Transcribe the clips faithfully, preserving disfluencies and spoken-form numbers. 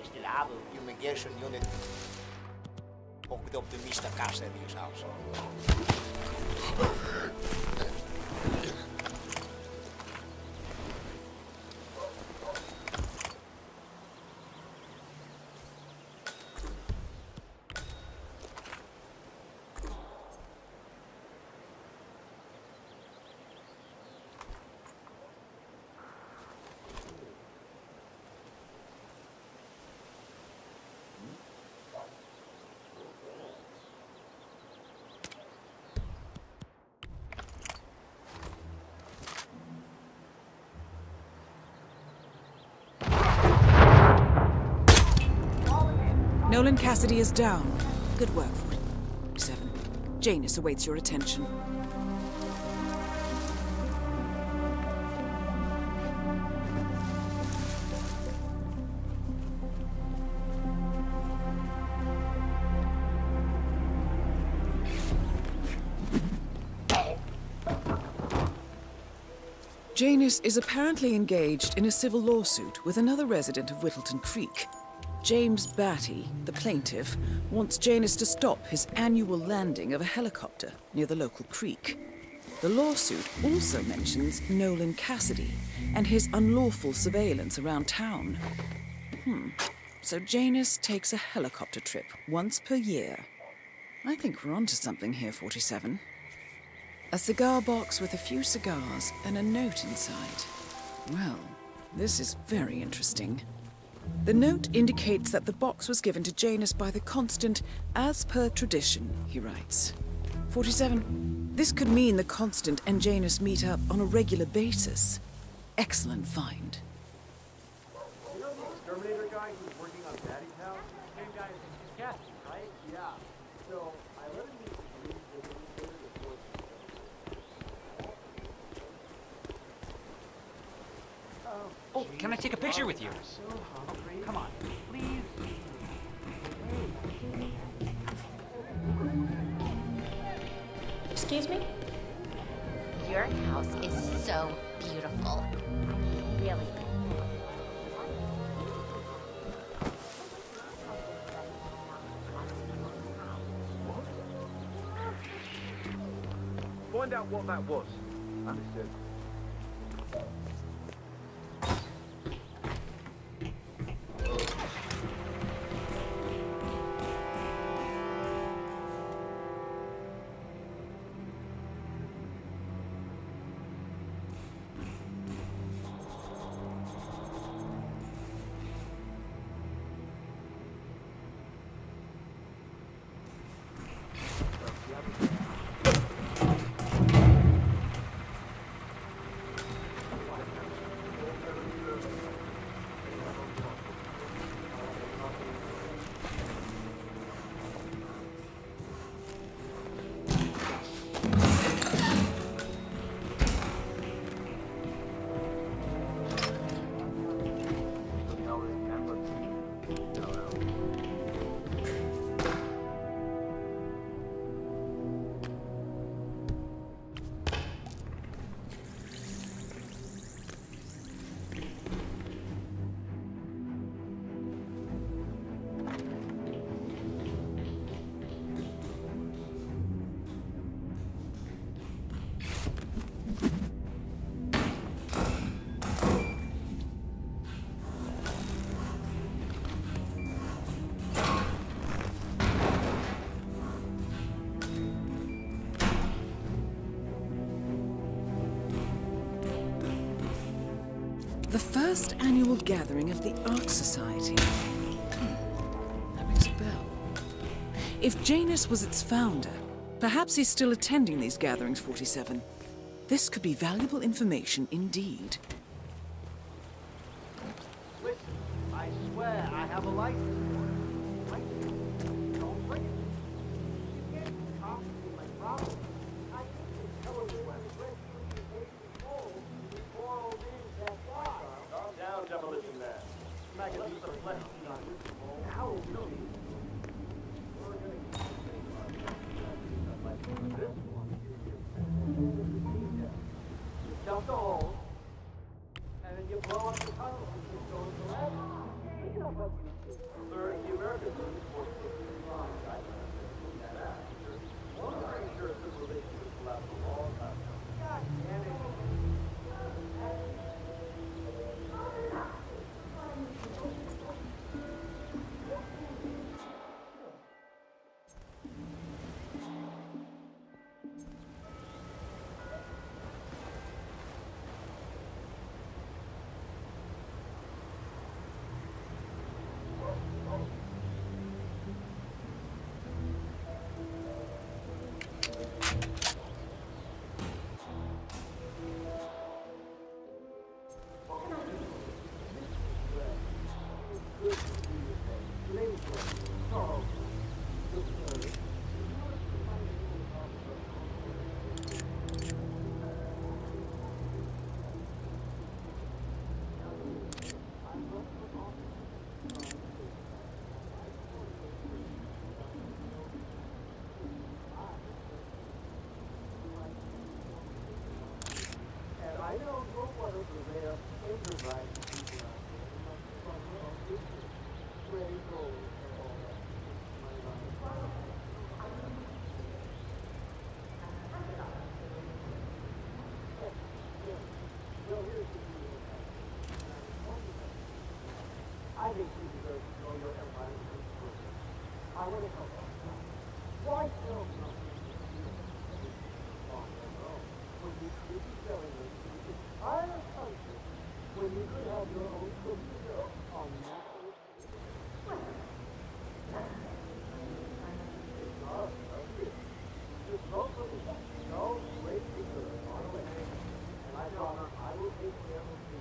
destilado Fumigation Unit. Ook de optimista Cassidy is house. Nolan Cassidy is down. Good work, forty-seven. Janus awaits your attention. Janus is apparently engaged in a civil lawsuit with another resident of Whittleton Creek. James Batty, the plaintiff, wants Janus to stop his annual landing of a helicopter near the local creek. The lawsuit also mentions Nolan Cassidy and his unlawful surveillance around town. Hmm. So Janus takes a helicopter trip once per year. I think we're onto something here, forty-seven. A cigar box with a few cigars and a note inside. Well, this is very interesting. The note indicates that the box was given to Janus by the Constant as per tradition, he writes. forty-seven. This could mean the Constant and Janus meet up on a regular basis. Excellent find. You know the exterminator guy who was working on Daddy's house? Same guy as Cassidy, right? Yeah. So I let him meet the Oh, can I take a picture with you? Oh, come on, please. Excuse me? Your house is so beautiful. Really. Find out what that was. Understood. The first annual gathering of the Art Society. Hmm. That rings a bell. If Janus was its founder, perhaps he's still attending these gatherings, forty-seven. This could be valuable information indeed. Listen, I swear I have a license for it. License? Don't bring it. You can't talk to me like problem. I think tell her where the Calm down, Demolition Man. Smack a piece of flesh on it. How really? We're gonna you dump the hole, and then you blow up the tunnel and just go into the lab. You know what you do. They're improvising people out there. They must be from their own business. Ready goals and all that. My life. Well, here's the deal. I think you deserve to know your empire is good. I want to help you. Why sell something on your own when you could be selling it to the entire country when you could have your own cookie dough on national T V? It's not a bit. Just vote for me. No great deserve on the way. And I promise I will take care of you.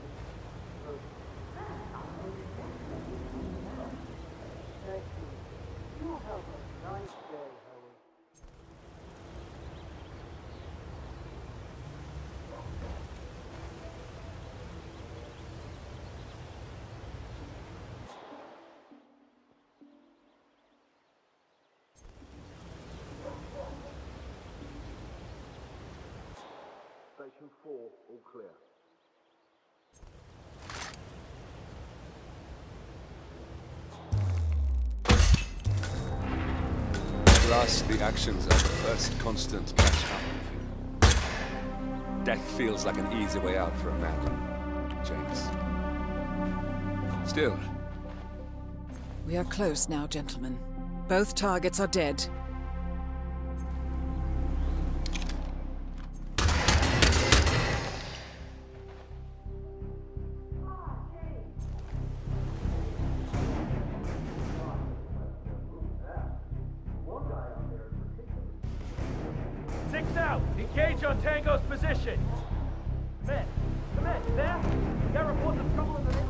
Thank you. You have a nice day, Howard. Station four, all clear. At last, the actions are the first constant catch up with him. Death feels like an easy way out for a man like James. Still, We are close now, gentlemen. Both targets are dead. Six out! Engage on Tango's position! Men, come in, there! Got reports of trouble in the neighborhood.